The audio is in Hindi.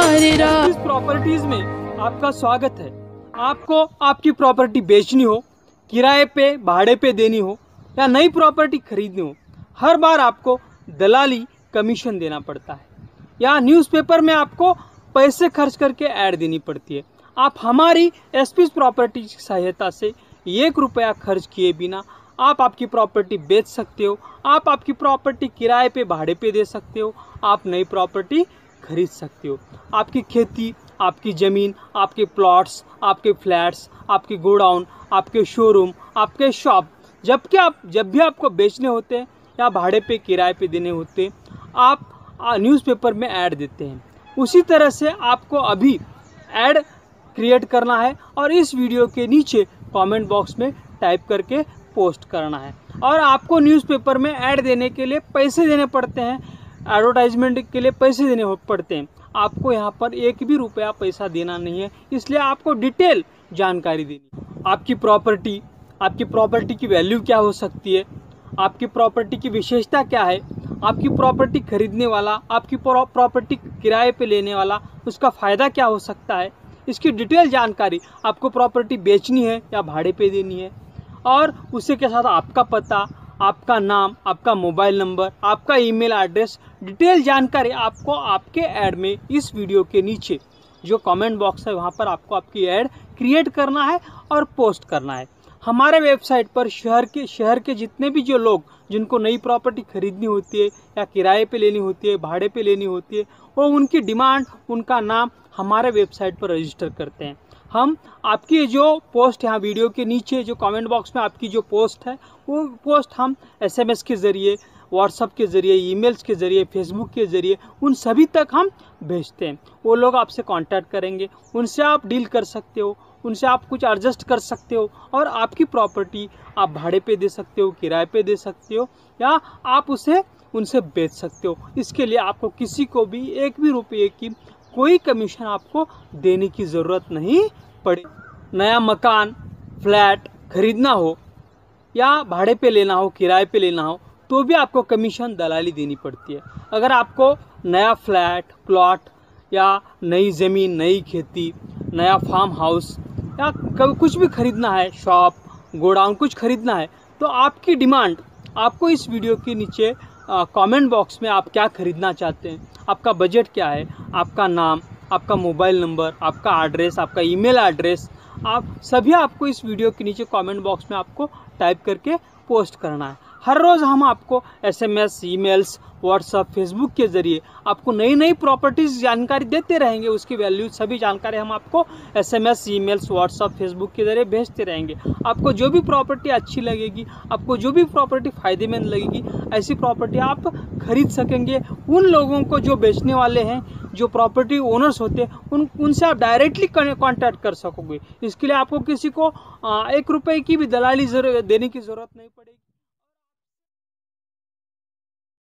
हरे राम। इस प्रॉपर्टीज में आपका स्वागत है। आपको आपकी प्रॉपर्टी बेचनी हो, किराए पे भाड़े पे देनी हो या नई प्रॉपर्टी खरीदनी हो, हर बार आपको दलाली कमीशन देना पड़ता है या न्यूज़पेपर में आपको पैसे खर्च करके ऐड देनी पड़ती है। आप हमारी एसपी प्रॉपर्टी की सहायता से 1 रुपया खर्च किए बिना आप आपकी प्रॉपर्टी बेच सकते हो। आप आपकी प्रॉपर्टी किराए पे भाड़े पे दे सकते हो। आप नई प्रॉपर्टी खरीद सकते हो। आपकी खेती, आपकी ज़मीन, आपके प्लॉट्स, आपके फ्लैट्स, आपके गोडाउन, आपके शोरूम, आपके शॉप, जब भी आपको बेचने होते हैं या भाड़े पे किराए पे देने होते हैं, आप न्यूज़पेपर में ऐड देते हैं। उसी तरह से आपको अभी ऐड क्रिएट करना है और इस वीडियो के नीचे कमेंट बॉक्स में टाइप करके पोस्ट करना है। और आपको न्यूज़पेपर में ऐड देने के लिए पैसे देने पड़ते हैं, एडवर्टाइजमेंट के लिए पैसे देने पड़ते हैं। आपको यहाँ पर 1 भी रुपया पैसा देना नहीं है, इसलिए आपको डिटेल जानकारी देनी है। आपकी प्रॉपर्टी की वैल्यू क्या हो सकती है, आपकी प्रॉपर्टी की विशेषता क्या है, आपकी प्रॉपर्टी खरीदने वाला, आपकी प्रॉपर्टी किराए पे लेने वाला, उसका फ़ायदा क्या हो सकता है, इसकी डिटेल जानकारी। आपको प्रॉपर्टी बेचनी है या भाड़े पे देनी है, और उसी के साथ आपका पता, आपका नाम, आपका मोबाइल नंबर, आपका ईमेल एड्रेस, डिटेल जानकारी आपको आपके ऐड में इस वीडियो के नीचे जो कमेंट बॉक्स है वहाँ पर आपको आपकी ऐड क्रिएट करना है और पोस्ट करना है। हमारे वेबसाइट पर शहर के जितने भी जो लोग जिनको नई प्रॉपर्टी खरीदनी होती है या किराए पे लेनी होती है, भाड़े पे लेनी होती है, वो उनकी डिमांड, उनका नाम हमारे वेबसाइट पर रजिस्टर करते हैं। हम आपकी जो पोस्ट यहाँ वीडियो के नीचे जो कमेंट बॉक्स में आपकी जो पोस्ट है, वो पोस्ट हम SMS के ज़रिए, व्हाट्सएप के ज़रिए, ईमेल्स के ज़रिए, फेसबुक के ज़रिए उन सभी तक हम भेजते हैं। वो लोग आपसे कांटेक्ट करेंगे, उनसे आप डील कर सकते हो, उनसे आप कुछ एडजस्ट कर सकते हो और आपकी प्रॉपर्टी आप भाड़े पे दे सकते हो, किराए पे दे सकते हो या आप उनसे बेच सकते हो। इसके लिए आपको किसी को भी 1 भी रुपये की कोई कमीशन आपको देने की ज़रूरत नहीं पड़े। नया मकान, फ्लैट खरीदना हो या भाड़े पे लेना हो, किराए पे लेना हो, तो भी आपको कमीशन दलाली देनी पड़ती है। अगर आपको नया फ्लैट, प्लॉट या नई ज़मीन, नई खेती, नया फार्म हाउस या कुछ भी खरीदना है, शॉप, गोडाउन कुछ खरीदना है, तो आपकी डिमांड आपको इस वीडियो के नीचे कमेंट बॉक्स में आप क्या खरीदना चाहते हैं, आपका बजट क्या है, आपका नाम, आपका मोबाइल नंबर, आपका एड्रेस, आपका ईमेल एड्रेस, आप सभी आपको इस वीडियो के नीचे कमेंट बॉक्स में आपको टाइप करके पोस्ट करना है। हर रोज़ हम आपको SMS, ईमेल्स, व्हाट्सएप, फेसबुक के ज़रिए आपको नई प्रॉपर्टीज़ जानकारी देते रहेंगे। उसकी वैल्यू सभी जानकारी हम आपको SMS, ईमेल्स, व्हाट्सएप, फेसबुक के ज़रिए भेजते रहेंगे। आपको जो भी प्रॉपर्टी अच्छी लगेगी, आपको जो भी प्रॉपर्टी फ़ायदेमंद लगेगी, ऐसी प्रॉपर्टी आप खरीद सकेंगे। उन लोगों को जो बेचने वाले हैं, जो प्रॉपर्टी ओनर्स होते हैं, उनसे आप डायरेक्टली कॉन्टैक्ट कर सकोगे। इसके लिए आपको किसी को 1 रुपये की भी दलाली देने की ज़रूरत नहीं पड़ेगी।